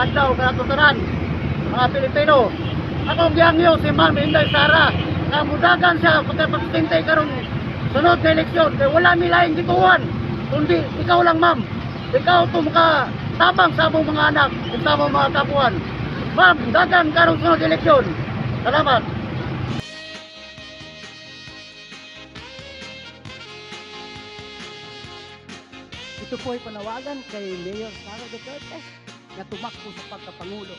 adlaw kanatutunan mga Pilipino. Akong giyangyo si Ma'am Inday Sara nga mudagan siya pagka-presidente karong sunod na eleksyon kay wala mi laing gituan kundi ikaw lang ma'am. Ikaw to maka tabang sa among mga anak, sa among mga kapuan. Ma'am, dagan karong sunod na eleksyon. Salamat. Ito po ay panawagan kay Mayor Sara Duterte na tumakbo sa pagkapangulo.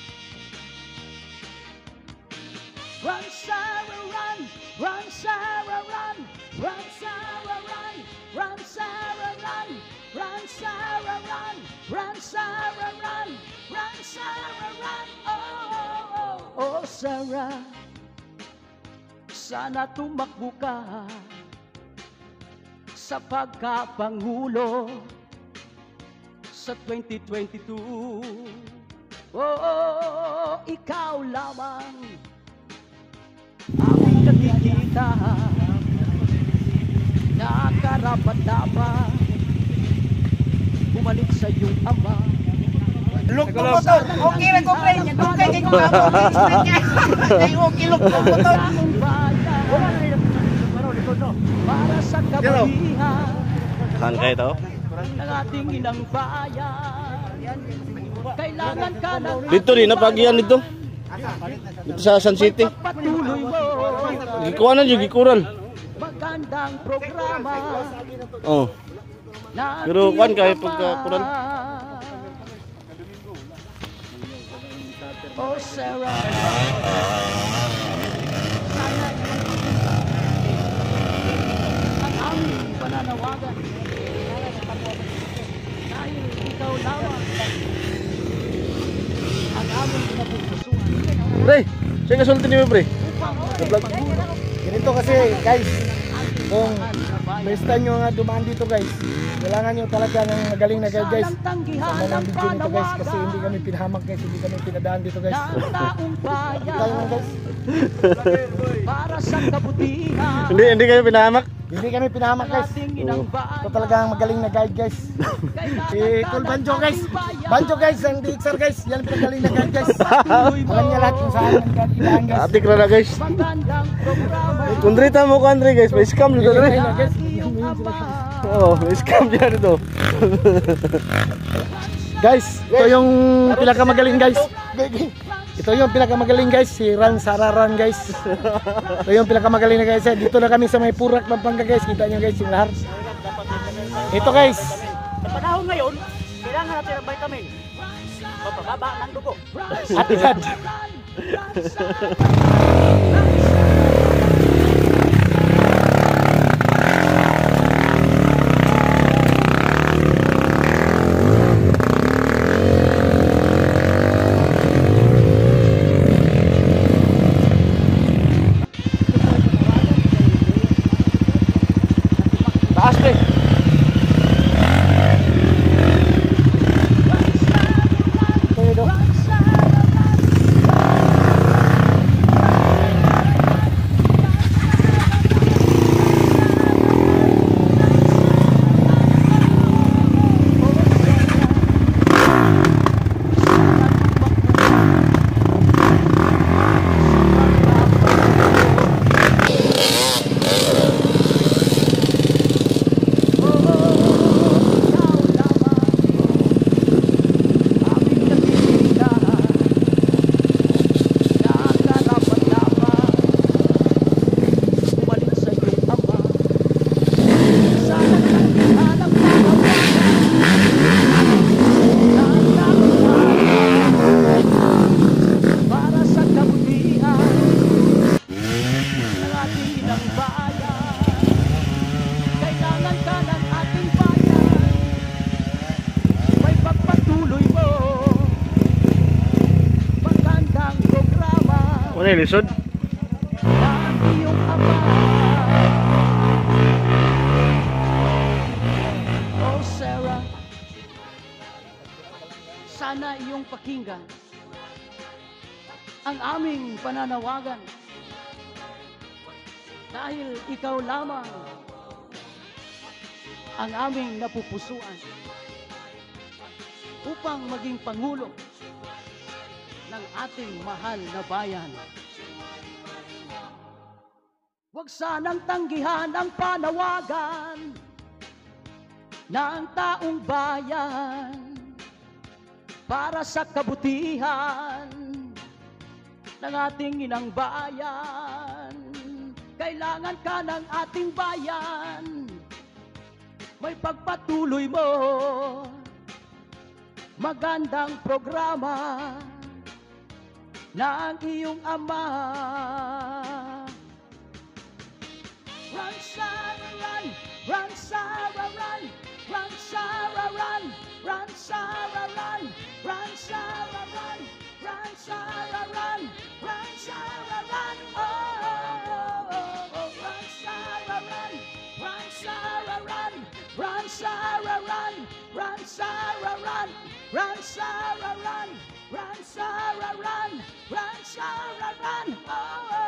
Run, Sarah, run! Run, Sarah, run! Run, Sarah, run! Run, Sarah, run! Run, Sarah, run! Run, Sarah, run! Run, Sarah, run! Oh, oh, oh! Oh, Sarah, sana tumakbo ka sa pagkapangulo sa 2022. Oh, ikaw lamang ang nakikita na karapat-dapat bumalik sa iyong ama. Look po motor. Okay lang ko pre. Okay kay ko ako. Okay look po motor. Para sa kabutihan Saan kayo to? ng ating inang bayan. Kailangan ka ng Dito rin, napagian dito. Dito sa San City. patuloy mo. Gikuanan yung gikural. Magandang programa. Oh. na Pero kuan kayo pagkakuran. Oh, Sarah. Ang aming pananawagan dahil ikaw lamang ang aming napupusuan. Pre, siya kasulti niyo pre. Ganito kasi guys, kung first time nyo nga dumaan dito guys, kailangan nyo talaga ng magaling na guide guys sa mga video nito guys, kasi hindi kami pinahamak guys, hindi kami pinadaan dito guys. Tayo lang guys. Para sa kabutihan. Hindi kayo pinahamak. Hindi kami pinahamak guys. Ito talaga ang magaling na guide guys. Si Cool Banjo guys. Banjo guys, ang DXR guys. Yan pinagaling na guide guys. Alam niya lahat kung saan ang ilaan guys. Atik na guys. Kundrita mo ko Andre guys, may scam dito Andre. Oo, may scam dyan dito. Guys, ito yung pinakamagaling guys. Ito yung pinakamagaling guys, si Ran Sararan guys. Ito yung pinakamagaling na guys. Dito na kami sa may Purak, Pampanga guys. Kita nyo guys yung lahar. Ito guys. Sa panahon ngayon, kailangan natin ng vitamin. Papababa ng dugo. Atihad. Taas pre. Ano yung lisod? Oh, Sarah, sana iyong pakinggan ang aming pananawagan dahil ikaw lamang ang aming napupusuan upang maging Pangulo ng ating mahal na bayan. Huwag sanang tanggihan ang panawagan ng taong bayan para sa kabutihan ng ating inang bayan. Kailangan ka ng ating bayan, may pagpatuloy mo, magandang programa ng iyong ama. Run, Sarah, run! Run, Sarah, run! Run, Sarah, run! Run, Sarah, run! Run, Sarah, run! Run, Sarah, run! Run, Sarah, run! Oh, oh, oh, oh. Run, Sarah, run! Run, Sarah, run! Run, Sarah, run! Run, Sarah, run! Run, Sarah, run! Run, Sarah, run! Run, Sarah, run! Oh, oh.